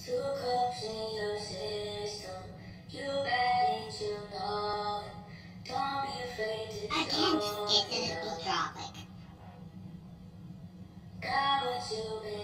Two cups in your system. You bad and you know it. Don't be afraid to Again, it's in a tropic. got what you've been